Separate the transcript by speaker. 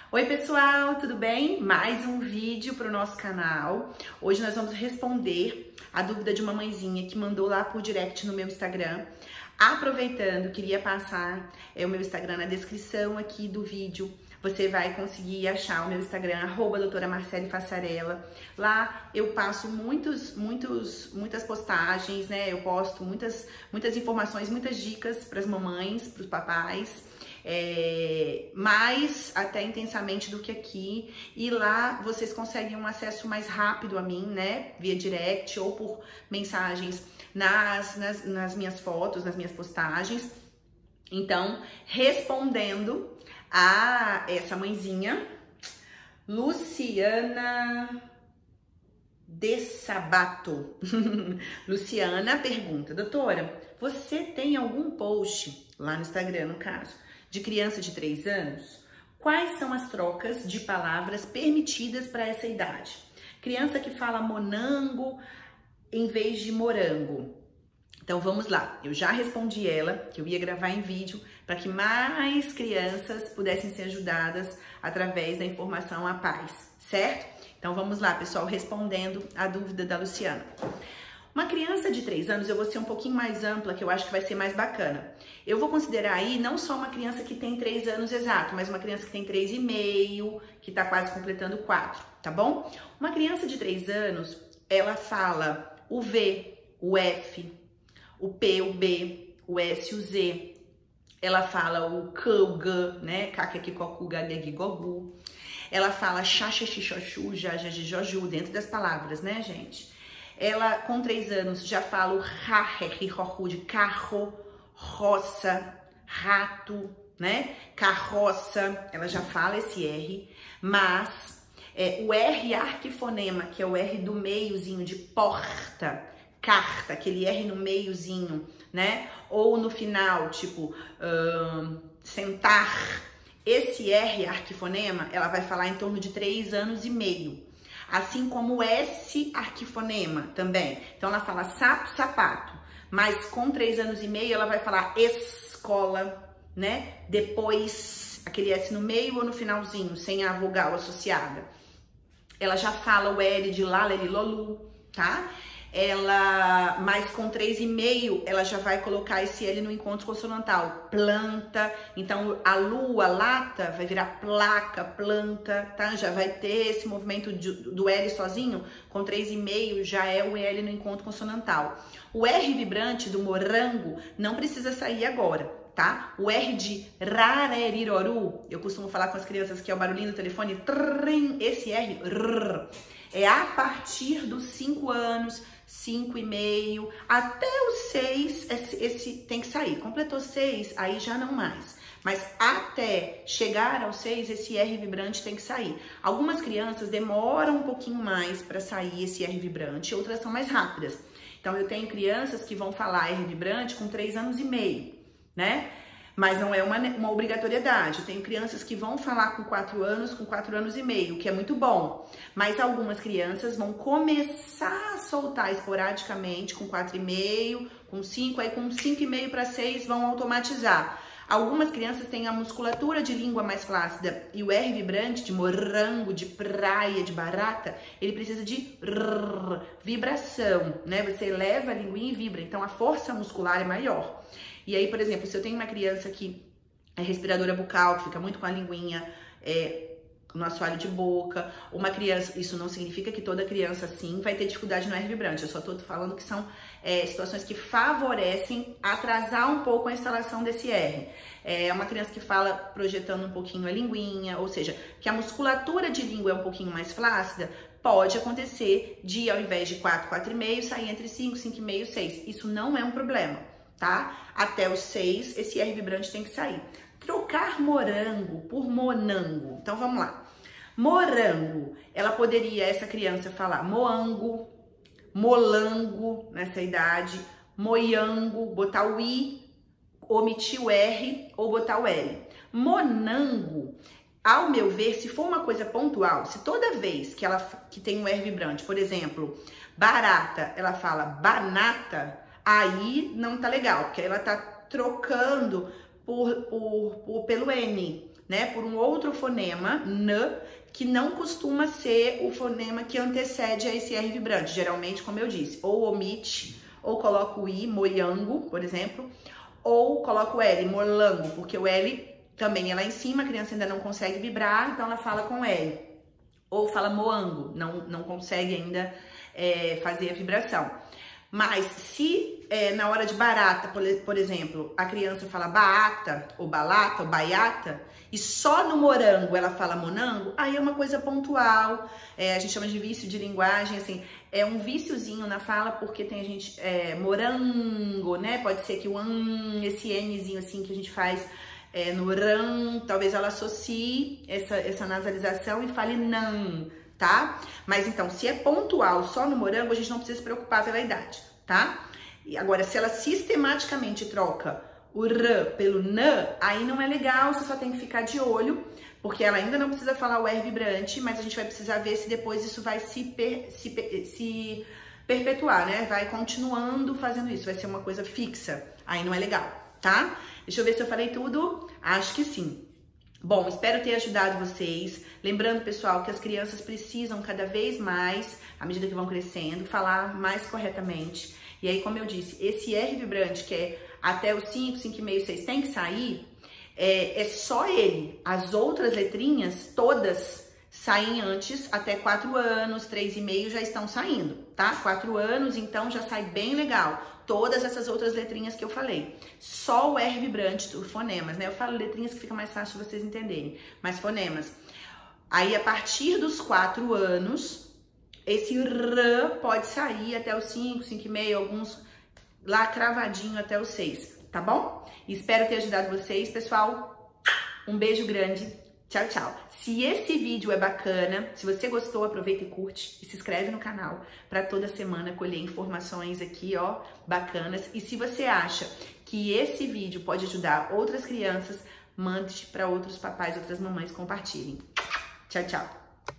Speaker 1: Oi pessoal, tudo bem? Mais um vídeo para o nosso canal. Hoje nós vamos responder a dúvida de uma mãezinha que mandou lá por direct no meu Instagram. Aproveitando, queria passar o meu Instagram na descrição aqui do vídeo. Você vai conseguir achar o meu Instagram, @doutora_Marcele_Fassarella. Lá eu passo muitas postagens, né? Eu posto muitas informações, muitas dicas para as mamães, para os papais. Mais até intensamente do que aqui, e lá vocês conseguem um acesso mais rápido a mim, né, via direct ou por mensagens nas minhas fotos, nas minhas postagens. Então, respondendo a essa mãezinha, Luciana de Sabato. Luciana pergunta: doutora, você tem algum post lá no Instagram, no caso, de criança de 3 anos? Quais são as trocas de palavras permitidas para essa idade? Criança que fala monango em vez de morango. Então vamos lá, eu já respondi ela, que eu ia gravar em vídeo, para que mais crianças pudessem ser ajudadas através da informação à paz, certo? Então vamos lá, pessoal, respondendo a dúvida da Luciana. Uma criança de 3 anos, eu vou ser um pouquinho mais ampla, que eu acho que vai ser mais bacana. Eu vou considerar aí não só uma criança que tem 3 anos exato, mas uma criança que tem 3,5, que tá quase completando 4, tá bom? Uma criança de 3 anos, ela fala o V, o F, o P, o B, o S, o Z. Ela fala o K, o G, né? Kakekikoku, gagegigogu. Ela fala xaxaxixoxu, jajajijoju, dentro das palavras, né, gente? Ela, com 3 anos, já fala o ra-re-ri-ro-ru de carro, roça, rato, né? Carroça, ela já fala esse R, mas o R arquifonema, que é o R do meiozinho de porta, carta, aquele R no meiozinho, né? Ou no final, tipo, sentar. Esse R arquifonema, ela vai falar em torno de 3 anos e meio. Assim como o S arquifonema também. Então, ela fala sapo, sapato. Mas com 3 anos e meio, ela vai falar escola, né? Depois, aquele S no meio ou no finalzinho, sem a vogal associada. Ela já fala o L de lala, lolu, tá? Ela, mas com 3,5, ela já vai colocar esse L no encontro consonantal. Planta, então a lua, lata, vai virar placa, planta, tá? Já vai ter esse movimento do L sozinho, com 3,5 já é o L no encontro consonantal. O R vibrante do morango não precisa sair agora, tá? O R de rareriroru, eu costumo falar com as crianças que é o barulhinho do telefone, trrrim, esse R, rrr, é a partir dos 5 anos, 5,5, até os 6, esse tem que sair. Completou 6, aí já não mais. Mas até chegar aos 6, esse R vibrante tem que sair. Algumas crianças demoram um pouquinho mais para sair esse R vibrante, outras são mais rápidas. Então, eu tenho crianças que vão falar R vibrante com 3 anos e meio, né? Mas não é uma obrigatoriedade. Eu tenho crianças que vão falar com 4 anos, com 4 anos e meio, que é muito bom. Mas algumas crianças vão começar a soltar esporadicamente com 4,5, com 5, aí com 5,5 para 6 vão automatizar. Algumas crianças têm a musculatura de língua mais flácida e o R vibrante de morango, de praia, de barata, ele precisa de vibração, né? Você eleva a linguinha e vibra, então a força muscular é maior. E aí, por exemplo, se eu tenho uma criança que é respiradora bucal, que fica muito com a linguinha no assoalho de boca, uma criança, isso não significa que toda criança assim vai ter dificuldade no R vibrante, eu só tô falando que são situações que favorecem atrasar um pouco a instalação desse R. É uma criança que fala projetando um pouquinho a linguinha, ou seja, que a musculatura de língua é um pouquinho mais flácida, pode acontecer de, ao invés de 4, 4,5, sair entre 5, 5,5 e 6. Isso não é um problema, tá? Até os 6, esse R vibrante tem que sair. Trocar morango por monango. Então, vamos lá. Morango, ela poderia, essa criança, falar moango, molango, nessa idade, moiango, botar o I, omitir o R ou botar o L. Monango, ao meu ver, se for uma coisa pontual, se toda vez que tem um R vibrante, por exemplo, barata, ela fala banata, aí não tá legal, porque ela tá trocando pelo N. né, por um outro fonema, n, que não costuma ser o fonema que antecede a esse R vibrante. Geralmente, como eu disse, ou omite, ou coloca o I, moiango, por exemplo, ou coloca o L, molango, porque o L também é lá em cima, a criança ainda não consegue vibrar, então ela fala com L. Ou fala moango, não consegue ainda fazer a vibração. Mas se na hora de barata, por exemplo, a criança fala baata, ou balata, ou baiata, e só no morango ela fala monango, aí é uma coisa pontual, a gente chama de vício de linguagem, assim, é um viciozinho na fala, porque tem a gente, morango, né, pode ser que o esse Nzinho assim que a gente faz no ran, talvez ela associe essa nasalização e fale nan, tá? Mas então, se é pontual só no morango, a gente não precisa se preocupar pela idade, tá? E agora, se ela sistematicamente troca o r pelo n, aí não é legal, você só tem que ficar de olho, porque ela ainda não precisa falar o R vibrante, mas a gente vai precisar ver se depois isso vai se perpetuar, né? Vai continuando fazendo isso, vai ser uma coisa fixa, aí não é legal, tá? Deixa eu ver se eu falei tudo, acho que sim. Bom, espero ter ajudado vocês. Lembrando, pessoal, que as crianças precisam cada vez mais, à medida que vão crescendo, falar mais corretamente. E aí, como eu disse, esse R vibrante, que é até os 5, 5,5, 6, tem que sair, é só ele. As outras letrinhas, todas, saem antes, até 4 anos, 3,5 já estão saindo, tá? 4 anos, então, já sai bem legal. Todas essas outras letrinhas que eu falei. Só o R vibrante, os fonemas, né? Eu falo letrinhas que fica mais fácil de vocês entenderem. Mas fonemas. Aí, a partir dos 4 anos, esse R pode sair até os 5, 5,5, alguns lá cravadinho até os 6, tá bom? Espero ter ajudado vocês, pessoal. Um beijo grande. Tchau, tchau. Se esse vídeo é bacana, se você gostou, aproveita e curte e se inscreve no canal para toda semana colher informações aqui, ó, bacanas. E se você acha que esse vídeo pode ajudar outras crianças, mande para outros papais, outras mamães compartilhem. Tchau, tchau.